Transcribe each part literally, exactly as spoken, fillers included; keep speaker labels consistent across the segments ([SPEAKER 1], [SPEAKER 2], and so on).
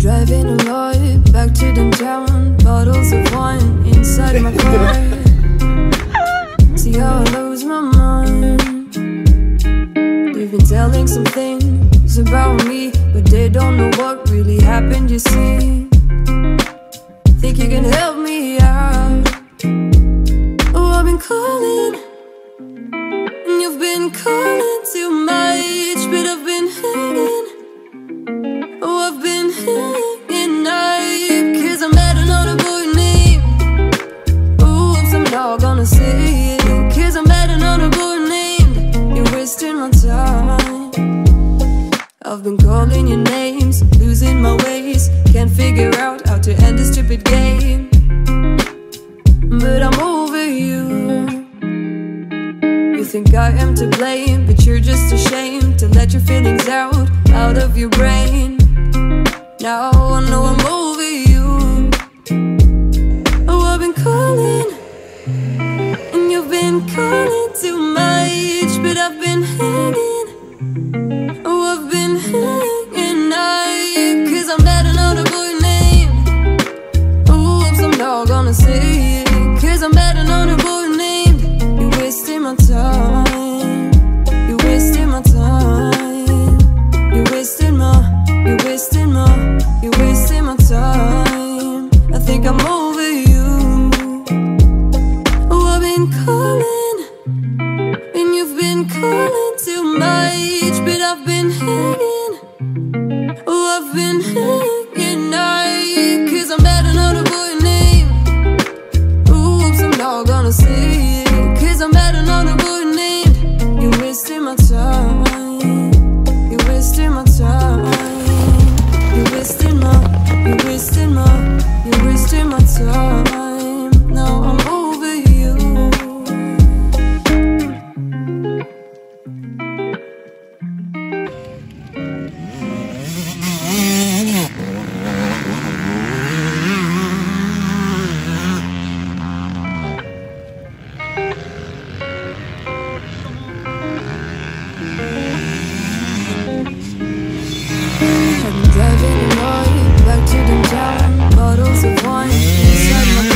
[SPEAKER 1] driving a lot back to downtown, bottles of wine inside my car. See how I lose my mind. You've been telling some things about me, but they don't know what really happened, you see. Think you can help me out? Oh, I've been calling, and you've been calling too much, but I've been hanging. Oh, I've been hanging up, cause I'm at another boy name. Oops, I'm not gonna say it, cause I'm at another boy named. You're wasting my time. I've been calling your names, losing my ways, can't figure out how to end this stupid game. But I'm over you. You think I am to blame, but you're just ashamed to let your feelings out, out of your brain. Now I know I'm over you. Oh, I've been calling, and you've been calling too much, but I've been hanging. Oh, I've been hanging up, cause I'm at another boy named. Oops, I'm not gonna say it, cause I'm at another boy named. You're wasting my time. You're wasting my time. You're wasting my, you're wasting my, you're wasting my time. I think I'm over you. Oh, I've been calling, and you've been calling too much, but I've been hanging. Oh, I've been hanging up, cause I'm at another boy named. Oops, I'm not gonna say it, cause I'm at another boy named. You're wasting my time. You're wasting my time. You're wasting my, you're wasting my, you're wasting my time. Now I'm over you. Bottles of wine inside my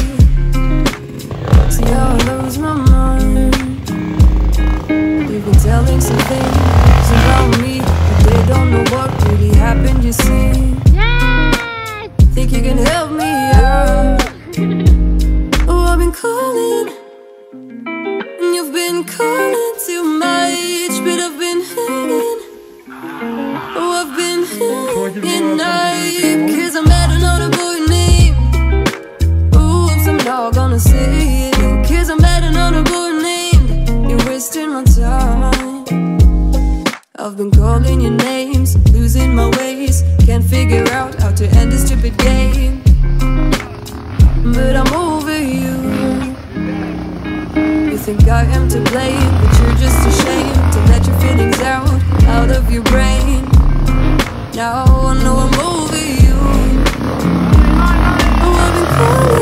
[SPEAKER 1] car. See how I lose my mind. You've been telling some things about me, but they don't know what really happened, you see. Yes! Think you can help me out? Oh, I've been calling, and you've been calling too much, but I've been hanging. Oh, I've been hanging up, cause I'm at another boy named. Oops, I'm not gonna say it, cause I'm at another boy named. You're wasting my time. I've been calling your names, losing my ways, can't figure out how to end this stupid game. But I'm over you. You think I am to blame, but you're just ashamed to let your feelings out, out of your brain. Now I know I'm over you. Oh, I've been calling.